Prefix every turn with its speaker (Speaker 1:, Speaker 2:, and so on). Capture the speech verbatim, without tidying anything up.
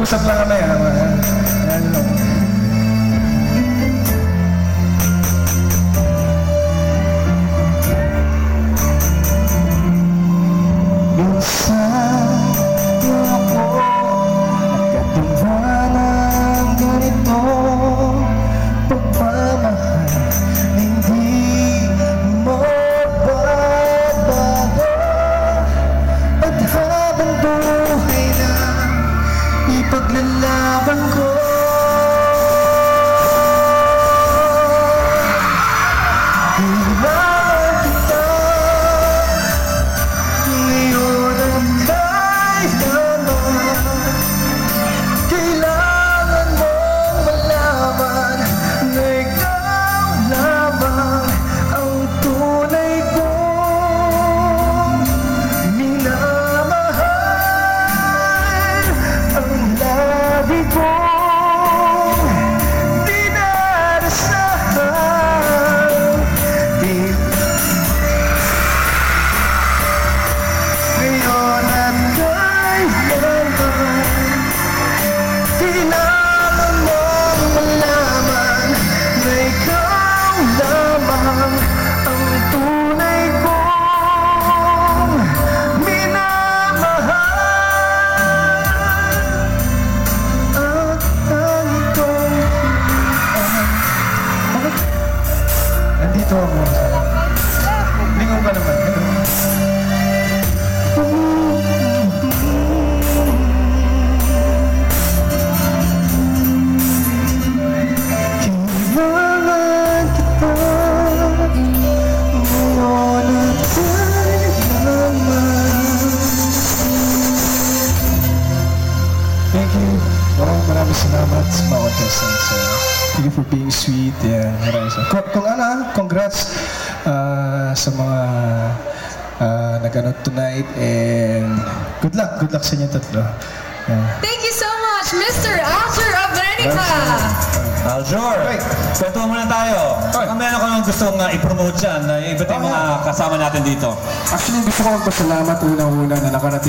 Speaker 1: Usap lang kami, ha? Ayan lang. Minsan, yung ako nagkatuwa ng ganito pagmamahal, hindi mo babago. At habang buhay na ipaglalaban ko, kailangan kita ngayon at kailangan. Kailangan mong malaman na ikaw lamang ang tunay kong minamahal. Ang lagi kong dinarasahan, di ngayon at kailangan. Kailangan mong malaman na ikaw lamang ang tunay kong minamahal. At tanging kong bakit? Nandito ako. Lingon ka naman. Kailangan kita ngayon at kailangan. Thank you. Maraming maraming salamat sa mga contestants. Thank you for being sweet. Yeah, maraming salamat. Kung, kung ano, congrats uh, sa mga uh, nag-ano tonight, and good luck. Good luck sa inyo tatlo. Yeah.
Speaker 2: Thank you so much, Mister Aljur Abrenica.
Speaker 3: Aljur, kwentuhan muna tayo. Baka meron ka nang gustong uh, i-promote dyan, uh, iba't yung mga kasama natin dito.
Speaker 1: Actually, gusto ko magpasalamat unang-una na nakarating